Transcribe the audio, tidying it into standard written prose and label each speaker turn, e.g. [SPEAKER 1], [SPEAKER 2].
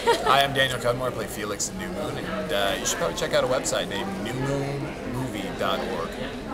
[SPEAKER 1] Hi, I'm Daniel Cudmore. I play Felix in New Moon, and you should probably check out a website named newmoonmovie.org.